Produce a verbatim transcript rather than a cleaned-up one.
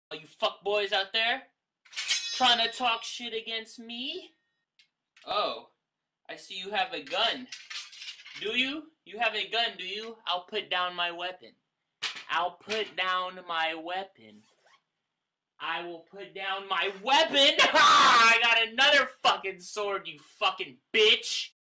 All you fuckboys out there trying to talk shit against me? Oh, I see you have a gun. Do you? You have a gun, do you? I'll put down my weapon. I'll put down my weapon. I will put down my weapon. I got another fucking sword, you fucking bitch.